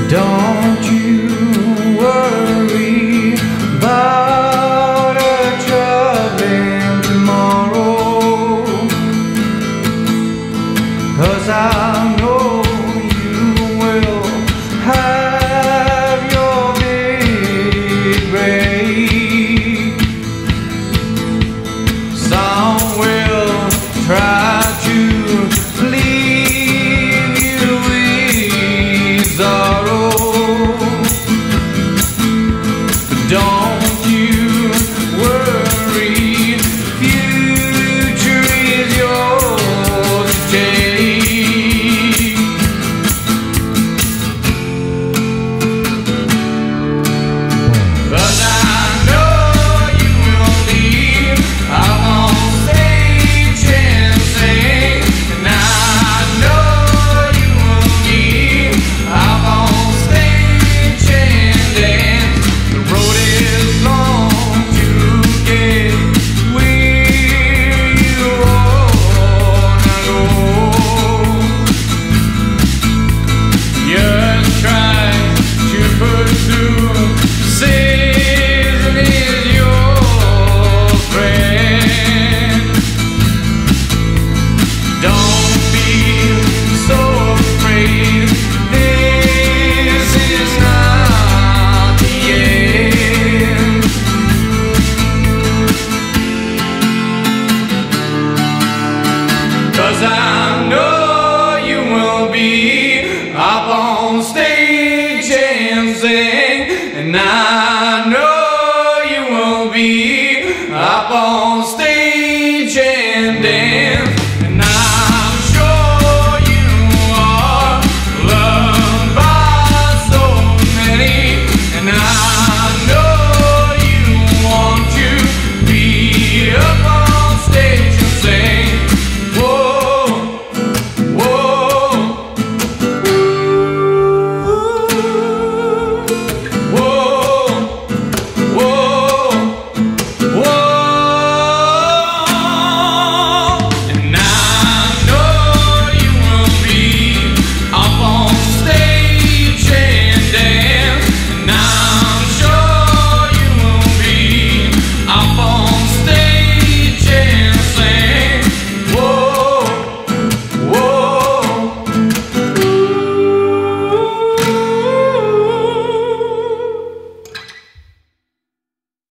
Don't you worry about a troubling tomorrow, 'cause I know you will have your big break. Some will try to leave you with sorrow, but don't you worry, future is yours to take. But I know you will leave up on stage and sing, and I know you will leave up on stage and dance. The road is long to get where you wanna go. Just try to pursue, season is your friend. Don't be so afraid, this is not the end. 'Cause I know you will be up on stage and sing, and I know you will be up on